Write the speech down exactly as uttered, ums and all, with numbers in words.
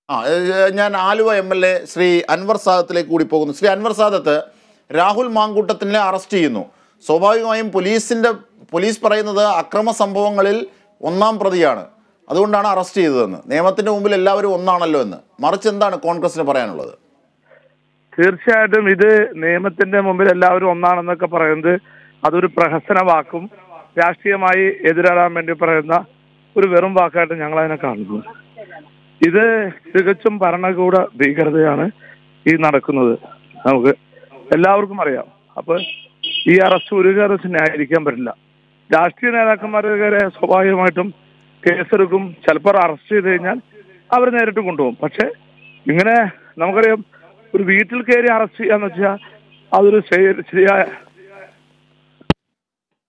ആ ഞാൻ Aluva M L A Shri Anwar സാദത്തിലേക്ക് കൂടി പോകുന്നു. ശ്രീ അൻവർ സാദത്ത്, രാഹുൽ മാങ്കൂട്ടത്തിനെ അറസ്റ്റ് ചെയ്യുന്നു. സ്വാഭാവികമായും പോലീസിൻ്റെ പോലീസ് പറയുന്നത് അക്രമ സംഭവങ്ങളിൽ ഒന്നാം പ്രതിയാണ്, അതുകൊണ്ടാണ് അറസ്റ്റ് ചെയ്തതെന്ന്. നിയമത്തിൻ്റെ മുമ്പിൽ എല്ലാവരും ഒന്നാണല്ലോ എന്ന്. മറിച്ച് എന്താണ് കോൺഗ്രസിന് പറയാനുള്ളത്? തീർച്ചയായിട്ടും ഇത് നിയമത്തിന്റെ മുമ്പിൽ എല്ലാവരും ഒന്നാണെന്നൊക്കെ പറയുന്നത് അതൊരു പ്രഹസന വാക്കും രാഷ്ട്രീയമായി എതിരാടാൻ വേണ്ടി പറയുന്ന ഒരു വെറും വാക്കായിട്ട് ഞങ്ങൾ അതിനെ കാണുന്നു. ഇത് തികച്ചും ഭരണകൂട ഭീകരതയാണ് ഈ നടക്കുന്നത്. നമുക്ക് എല്ലാവർക്കും അറിയാം. അപ്പൊ ഈ അറസ്റ്റ് ഒരു കാരണത്തിന് ന്യായീകരിക്കാൻ പറ്റില്ല. രാഷ്ട്രീയ നേതാക്കന്മാരെ സ്വാഭാവികമായിട്ടും കേസെടുക്കും, ചിലപ്പോൾ അറസ്റ്റ് ചെയ്ത് കഴിഞ്ഞാൽ അവർ നേരിട്ട് കൊണ്ടുപോകും. പക്ഷെ ഇങ്ങനെ നമുക്കറിയാം, ഒരു വീട്ടിൽ കയറി അറസ്റ്റ് ചെയ്യാന്ന് വെച്ചാൽ അതൊരു ശരിയായ